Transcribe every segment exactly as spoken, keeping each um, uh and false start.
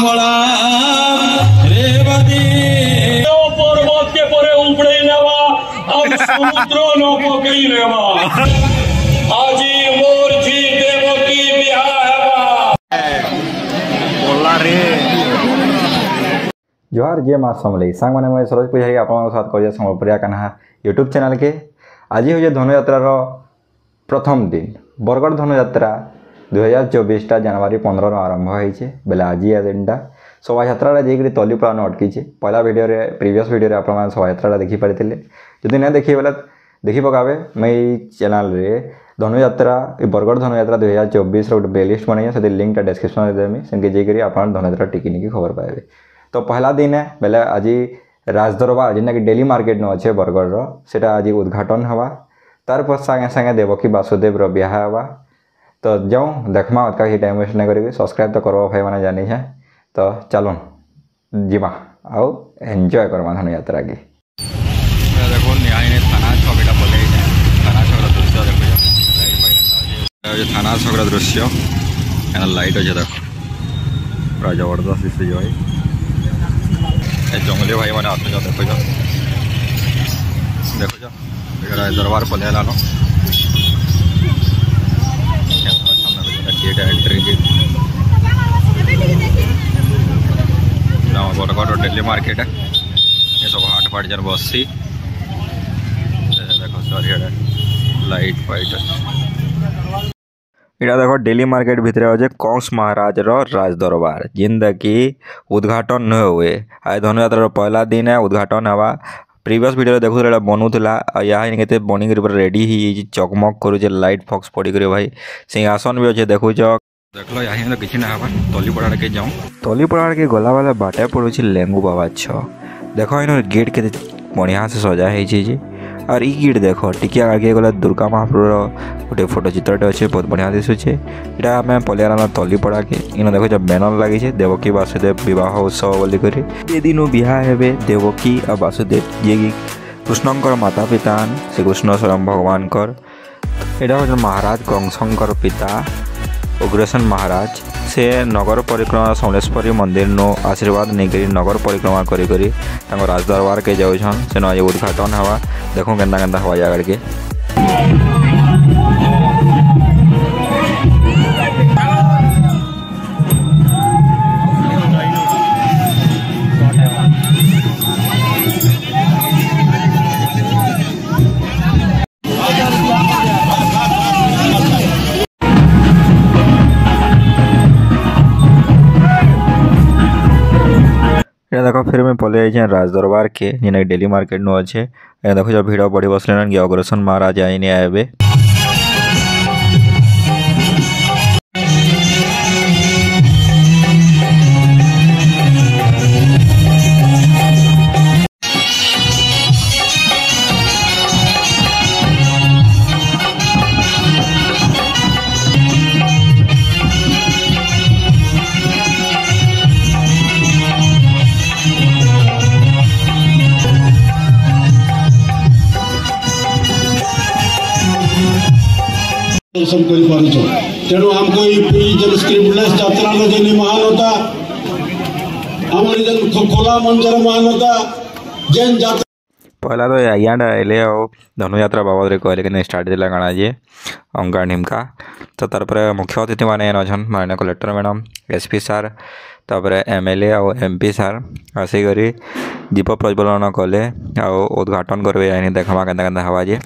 पर्वत के परे उपड़े लेवा अब समुद्र न पकई लेवा आजी मोर जी देवकी बियाह हेबा बोला रे जोहार जे माँ समले सांग मैंने मैं सरोज पूजा आप साथ कर सम्बलपुरिया कान्हा यूट्यूब चैनल के आज हूँ धनुयात्रार प्रथम दिन बरगढ़ धनुयात्रा दुई हजार चौबीस जनवरी पंद्रह आरंभ होइए बेले आज दिनटा शोभा यात्रा जाकर तलीपड़ान अटकी पहला वीडियो प्रीवियस वीडियो आप शोभा यात्रा देखिपारे जदि नहीं देखिए बोले देखी पकाबे मैं चैनल रे धनुयात्रा बरगढ़ धनुयात्रा दुई हजार चौबीस गोटे प्लेलिस्ट बनाई से लिंकटा डिस्क्रिप्शन में देमी से जाकर आप धनुयात्रा टिकी निकी खबर पाए। तो पहला दिन है बेले आज राजदरबार जेनटा कि डेली मार्केट न अच्छे बरगढ़ सेटा आज उद्घाटन हवा तार पर सागे सागे देवकी वासुदेव ब्याह हवा। तो जाऊँ देखमा का ही टाइम वेस्ट नहीं करी सब्सक्राइब तो करवा भाई मैंने जानी है। तो चलो जीमा आओ एंजॉय करमा धनुयात्रा की। देखो न्याय थाना छक बोले थाना छक दृश्य देखो थाना छक दृश्य लाइट अच्छे देखो पूरा जबरदस्त दिशे जो है जंगली भाई मैंने आते जाओ देखो देखो दरबार पले लानो एंट्री बरगढ़ डेली मार्केट है ये सब हाट फाट जन बसी देखो सर लाइट फाइट इटा देखो डेली मार्केट भितर अच्छे कंस महाराज राज दरबार जिनका कि उद्घाटन न हुए आज धनुयात्रा पहला दिन है उद्घाटन हवा। प्रीवियस वीडियो देखुला बनूला यहाँ के बनिक रेडी ही चकमक करुचे लाइट फक्स पड़ी भाई सिंहासन भी अच्छे देखुच देख लो यहाँ तो किसी ना तलीपड़ा के जाऊँ तलीपड़ा के गला वाला बाटे पड़ो लेंगू बाबा छ देखो इन गेट के बढ़िया से सजा है और ई गेट देखो टिके आगे गला दुर्गा महाप्रभुर गोटे फोटो चित्रटे अच्छे बहुत बढ़िया दिशुचे यहाँ आम पलियाना तलीपड़ा के इन देखो जब बैनर लगी देवकी वासुदेव विवाह उत्सव बोलिक ये दिन बिहा हे देवकी और वासुदेव जी कि कृष्णकर माता पिता श्रीकृष्ण स्वयं भगवान कर यहाँ महाराज कंसंकर पिता उग्रसेन महाराज से नगर परिक्रमा समलेश्वरी मंदिर नो आशीर्वाद नहीं नगर परिक्रमा करी करी राज दरबार के जाऊन से आज उद्घाटन हवा देखो केन्ता केन्ता हवा जाकर के देखो फिर मैं पले जाए राज दरबार के जेना डेली मार्केट नो अच्छे देखो जब भीड़ बढ़ी बसले अग्रसेन महाराज आईने आए दर्शन कर पारुछ तेणु हमको जन स्क्रिप्टलेस यात्रा जन महानता आम जन खोला मंजर महानता जन यात्रा पहला तो यहाँ एले धनुयात्रा बाबद कहले कि स्टार्ट दिला काना जे अंका ढिमका तो तार मुख्य अतिथि मैंने अच्छन माननीय कलेक्टर मैडम एसपी सार तापर एमएलए और एमपी सार आसिक दीप प्रज्वलन कले आ उद्घाटन करेंगे देखा केन्ता केन्ता हवा जे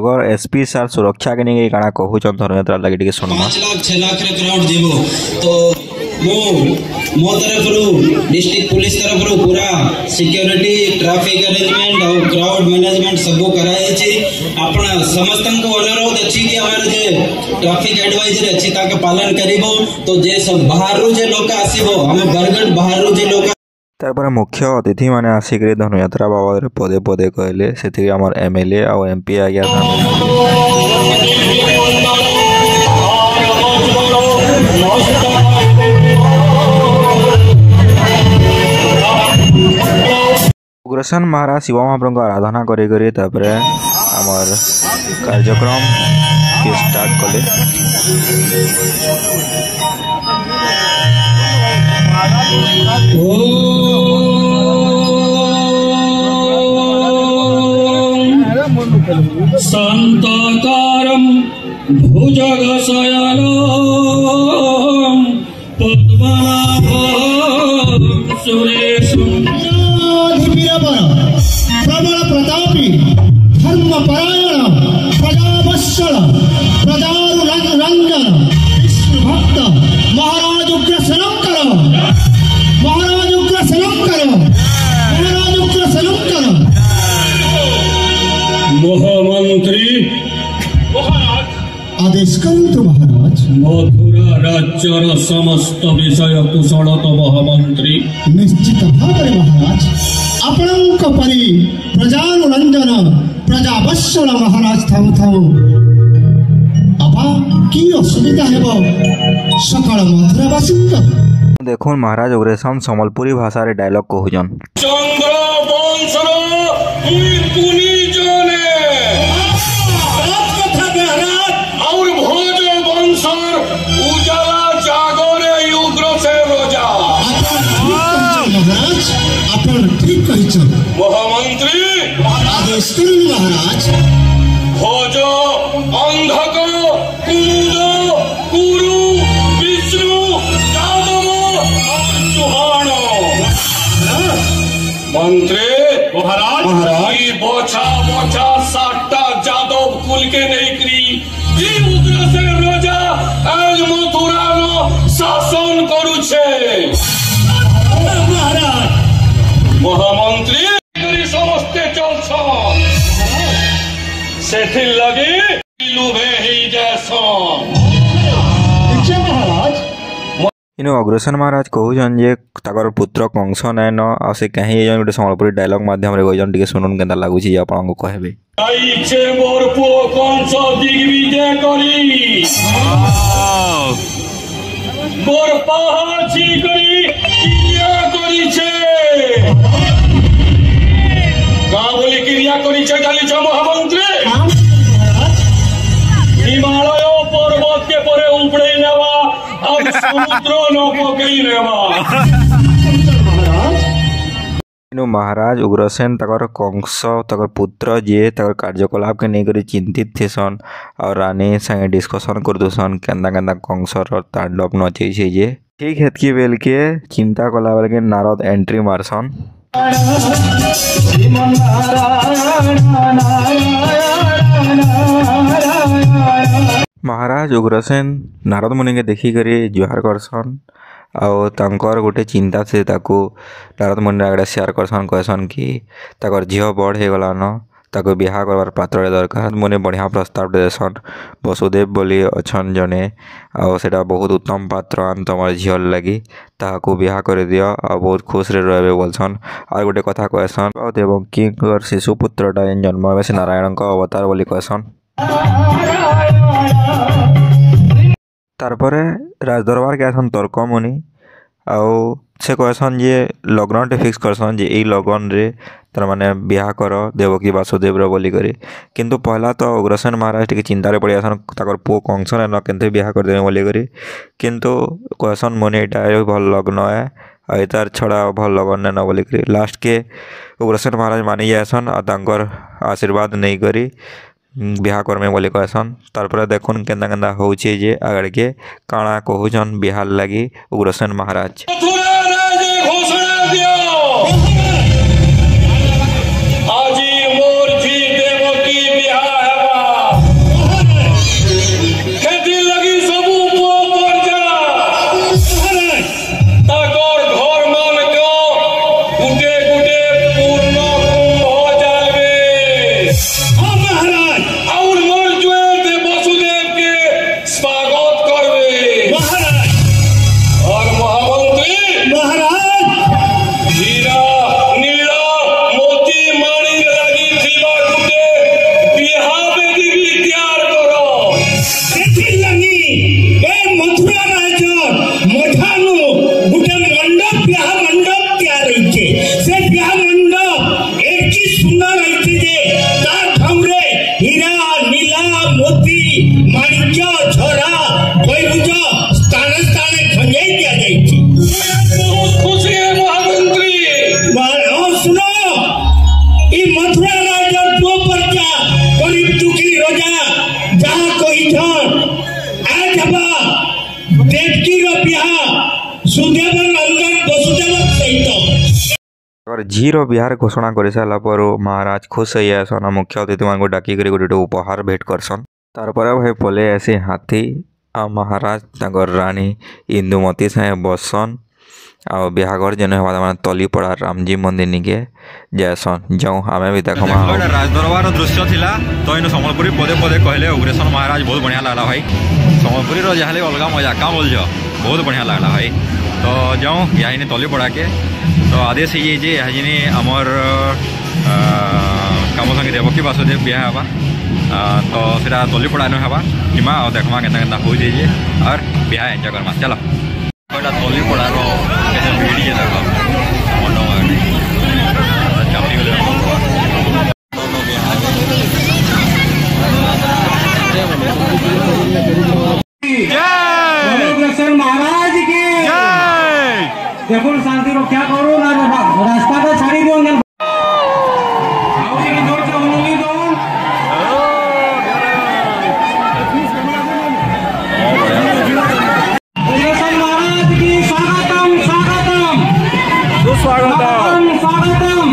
बरगढ़ एसपी सार सुरक्षा के नहीं काଣା कहूचन धनुयात्रा लगे टिके सुनमा। पाँच लाख छह लाख रे क्राउड जीवो तो मो मो तरफ रो डिस्ट्रिक्ट पुलिस तरफ रो पूरा सिक्योरिटी ट्रैफिक अरेंजमेंट और क्राउड मैनेजमेंट सब कराई छी। आपण समस्त को अनुरोध अछि कि हमारे जे ट्रैफिक एडवाइजरी अछि ताके पालन करिबो। तो जे सब बाहर रो जे लोक आसीबो हम बरगढ़ बाहर रो जे लोक तारपर मुख्य अतिथि माने आसिक धनुयात्रा बाबद पदे पदे कहले से आम एमएलए और एमपी आज्ञा उग्रसेन महाराज शिव महाप्रभु आराधना करे करे तापरे आमर कार्यक्रम के स्टार्ट कले। शांताकारं भुजगशयनं पद्मनाभं सुरेशं प्रबल प्रतापी धर्मपरायण प्रजावत्सल प्रजारंजन विष्णु भक्त महाराज उग्रसेनकर महाराज उग्रसेनकर महाराज उग्रसेनकर महामंत्री आदेश करंतु महाराज। मथुरा राज्यर समस्त विषय कुशल तो महामंत्री निश्चित भाव महाराज आपणक परी प्रजानुरंजन प्रजावत्सल महाराज थाऊ थाऊ आपा की असुविधा हेबो सकल मथुरावासी। देखो महाराज उग्रसेन संबलपुरी भाषा रे डायलॉग कहूजन। चंद्र वंशर पुनि जने और भोज वंशर उजाला जागरे उग्रसेन राजा। महाराज अपन ठीक कहिछन महामंत्री आदेश करू महाराज। भोज अंधक कुमुद कुरु विष्णु यादव और चौहान मंत्री महाराज महाराज बोछा बोछा सातटा यादव कुल के नहीं करी ई उग्रसेन राजा आज मथुरा नो शासन करू छे। महाराज महामंत्री समस्ते चलछन सेथिल लगे लुभे ही जैसन महाराज इनो अग्रसेन महाराज कहूचन जे ताकर पुत्र कंस नाय न आ से कहीं जन गोटे संबलपुरी डायलॉग माध्यम रे कहजन टिके सुनुन केनता लागुची जे आपन को कहबे। आइछे मोर पुओ कंस दिग्विजय करी मोर पाहाची करी क्रिया करिछे का बोली क्रिया करिछे जानिछ महामंत्री हिमालय पर्वत के परे उपड़े नेवा और समुद्र न पकई नेवा। इनो महाराज उग्रसेन तकर कंस तकर पुत्र जे तकर कार्यकलाप के नहीं करी चिंतित थेसन और रानी संगे डिस्कशन कर दोसन केंदा केंदा कंस रो तांडव नचे छे जे ठीक हेतकी बेल के चिंता कला बेल के नारद एंट्री मारसन। महाराज उग्रसेन नारद मुनि के देखी करी जुहार करसन और तांकर गोटे चिंता से ताको नारद मुनि आगे शेयर करसन कहसन कि ताकर झील बड़ हो गलान ताको बिहा करवार पात्र दरकार मुनि बढ़िया प्रस्ताव देसन वसुदेव बोली अच्छन जने और सेटा बहुत उत्तम पात्र आन तुम झील लगी ताको बिहा कर दियो और बहुत खुश रे रहे बोलसन और गोटे कथा कहसन एवं किंकर शिशुपुत्रटा जन्म से नारायण का अवतार बोली कहसन। तारपरे राजदरबार के आसन तर्क मुनि आउ से कहसन जे लग्न फिक्स करसन जे ई लगन रे तार माने बिहा कर देवकी वासुदेव रो बोली करी किंतु पहला तो उग्रसेन महाराज टिके चिंता रे पड़ी आसन ताकर पुओ कंस न केनते बिहा कर देबे बोली करी किंतु कहसन मुनि एटा भल लग्न है और तार छड़ा भल लगन न बोली करी लास्ट के उग्रसेन महाराज मानी जासन और तांकर आशीर्वाद नहीं करी बिहा करमे बोली कहसन। तारपर देखुन केंदा केंदा होउछे जे आगड़ के काଣା कहूचन बिहार लगी उग्रसेन महाराज। घोषणा दियो आजी मोर जी देवकी बिहा हेबा सुदेव नंदन वसुदेव सहित अगर झीर बिहार घोषणा कर सारा पर महाराज खुश हो आसन मुख्य अतिथि मान डाक गोटे उपहार भेट करसन तार पर भाई पले आसी हाथी आ महाराज तंगर रानी इंदुमती साहे बसन आ बिहाघर जेन हवा तलीपड़ा रामजी मंदिर निके जासन जाऊँ आम भी देख राजदरबार दृश्य थिला तो इन सम्बलपुरी पदे पदे कहले उग्रेशन महाराज बहुत बढ़िया लगला भाई सम्बलपुरी जहाँ अलग मजा क्या बोल बहुत बढ़िया लगला भाई तो जाऊँ यहाँ तलीपड़ा के तो आदेश ये जे यहाँ आमर कम संगे देवकी वासुदेव बिहा हवा तो सीटा तलीपड़ा नु हवा हिमा और देखमा केता केता हो जाइए और बिहा एंजॉय करमा चलो तलीपड़ा भिड़ी देखो चापी महाराज की देखो शांति रक्षा करो ना रास्ता का छाड़ी दो स्वागतम स्वागतम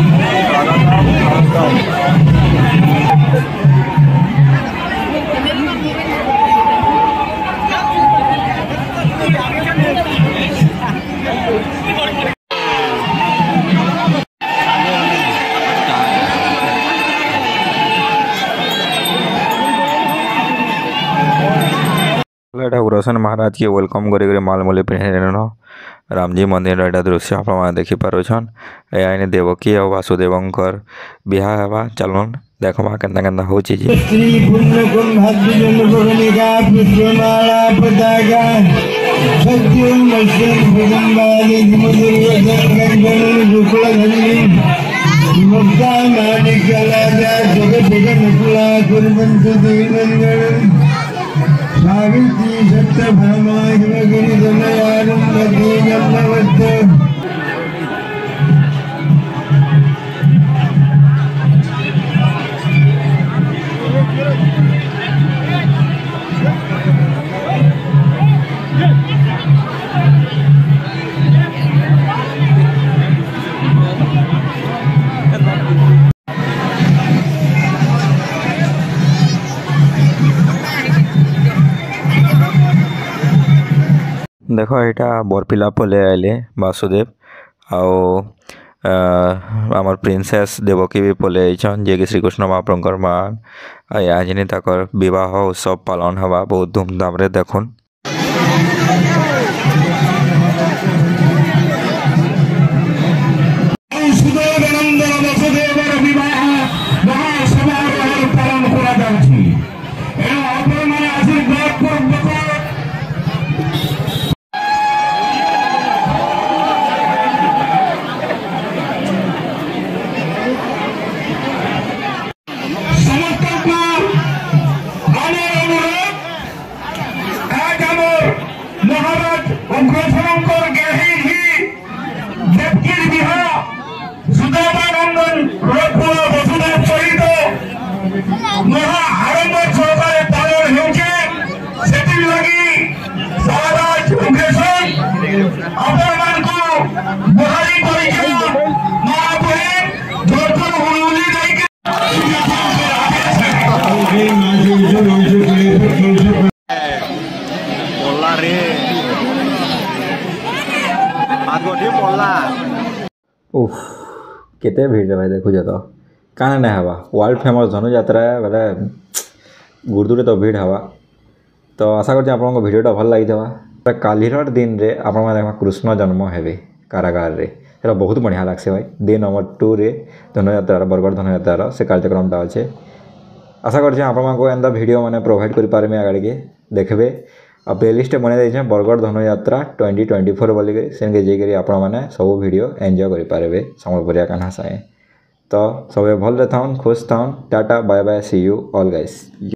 उग्रसेन महाराज के वेलकम कर मालमूली पिंधे रामजी मंदिर एटा दृश्य आप देखिपारुछन या देवकी और वासुदेवंकर बिहा हवा चलन देखमा केन्ता केन्ता होची जी श्री पुण्य कुंभाद्रिजन भवनिका पुष्पमाला पताका सत्यम मस्यम भगंबाली धुमधुर्वधन गंजन शुक्लधनी मुक्ता माणिक्यलाजा जगत जगत मुकुला कुर्वन्त देवनंदन सावित्री सत्यभामा हिमगिरि दमयानंदती जन्मवत् देखो यहाँ बरपिला पले आए वासुदेव आमर प्रिंसेस देवकी भी पले आईछन जे कि श्रीकृष्ण महाप्रभुकर मान आज तक विवाह उत्सव पालन हवा बहुत धूमधाम रे देखुन उफ केते भीड़ भाई देखो तो काना नहीं हवा वर्ल्ड फेमस धनु यात्रा है बोले गुरुदूरे तो भीड़ हवा तो आशा करते आपको भिडियोटा भल लगी कालीर दिन रे आप कृष्ण जन्म हे कारागार रे सेटा बहुत बढ़िया लगसे भाई डे नंबर टू रे धनुयात्रा बरगढ़ धनुयात्रा से कार्यक्रमटा अच्छे आशा करते आपको एंता भिडियो मैंने प्रोवाइड कर पारे आगे के देखबे आ प्लेलिस्ट बना देछे Bargarh Dhanuyatra twenty twenty four बोलिक सेनके जाइए आपण मैंने सब भिडियो एंजॉय कर पारे सम्बलपुरिया कान्हा साए तो सब भल थाउन खुश थाउन tata bye bye see you all guys.